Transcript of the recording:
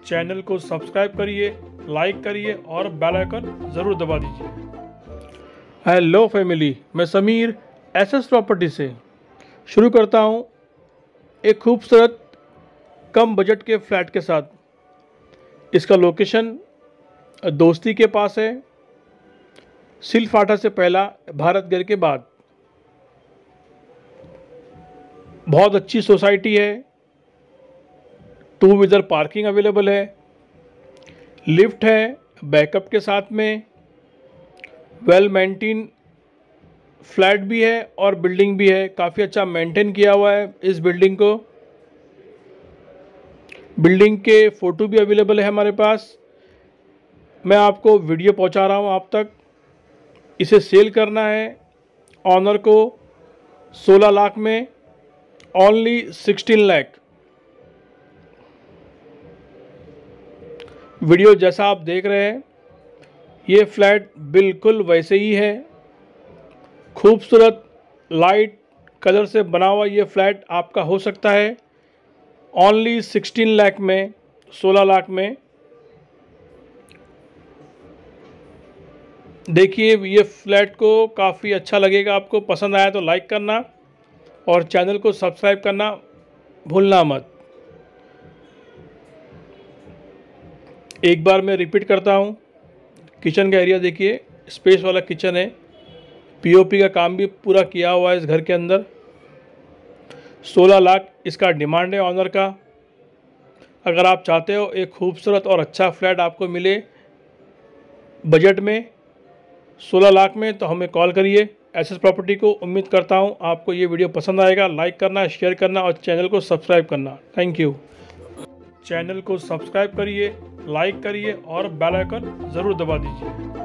Channel को subscribe करिए, like करिए और बेल आइकन ज़रूर दबा दीजिए। हेलो फैमिली, मैं समीर एसएस प्रॉपर्टी से शुरू करता हूं एक खूबसूरत कम बजट के फ्लैट के साथ। इसका लोकेशन दोस्ती के पास है, सिल फाटा से पहला, भारत गेट के बाद। बहुत अच्छी सोसाइटी है, 2 व्हीलर पार्किंग अवेलेबल है, लिफ्ट है बैकअप के साथ में, वेल मेंटेन फ्लैट भी है और बिल्डिंग भी है। काफ़ी अच्छा मेंटेन किया हुआ है इस बिल्डिंग को। बिल्डिंग के फ़ोटो भी अवेलेबल है हमारे पास। मैं आपको वीडियो पहुंचा रहा हूं आप तक। इसे सेल करना है ऑनर को 16 लाख में, ओनली 16 लाख। वीडियो जैसा आप देख रहे हैं, ये फ्लैट बिल्कुल वैसे ही है। खूबसूरत लाइट कलर से बना हुआ ये फ्लैट आपका हो सकता है ओनली 16 लाख में, 16 लाख में। देखिए, ये फ्लैट को काफ़ी अच्छा लगेगा। आपको पसंद आया तो लाइक करना और चैनल को सब्सक्राइब करना भूलना मत। एक बार मैं रिपीट करता हूँ, किचन का एरिया देखिए, स्पेस वाला किचन है। पीओपी का काम भी पूरा किया हुआ है इस घर के अंदर। 16 लाख इसका डिमांड है ऑनर का। अगर आप चाहते हो एक खूबसूरत और अच्छा फ्लैट आपको मिले बजट में 16 लाख में, तो हमें कॉल करिए एसएस प्रॉपर्टी को। उम्मीद करता हूँ आपको ये वीडियो पसंद आएगा। लाइक करना, शेयर करना और चैनल को सब्सक्राइब करना। Thank you. चैनल को सब्सक्राइब करिए, लाइक करिए और बेल आइकन ज़रूर दबा दीजिए।